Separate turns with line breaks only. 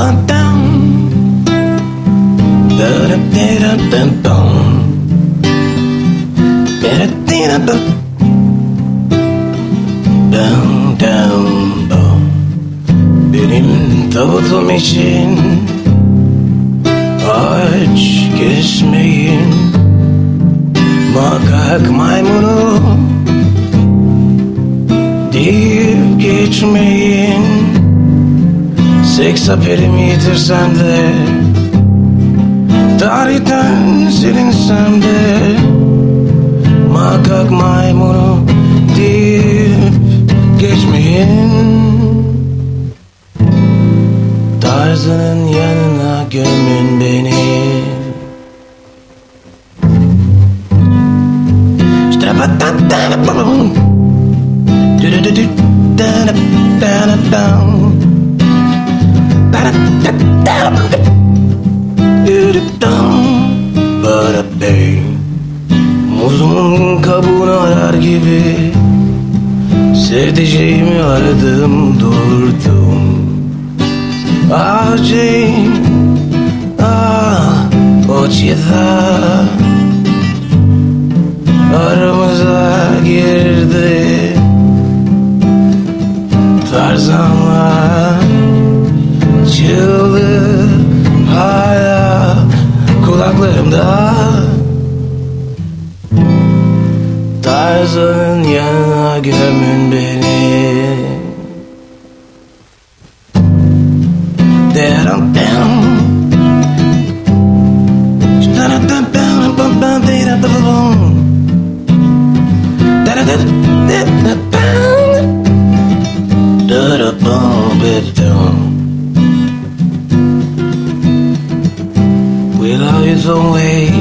Benim tabutum için ağaç kesmeyin, makak maymunu deyip geçmeyin. Seks haberimi yitirsem de, tarihten silinsem de, makak maymunu deyip geçmeyin. Tarzının yanına gömün beni. Muzun kabuğunu arar gibi sevdiceğimi aradım durdum. Ah Jane, ah o çiğda aramıza girdi. Tarzanlar çığlığı hala kulaklarımda. Tarzanın yanına gömün beni. We'll always away.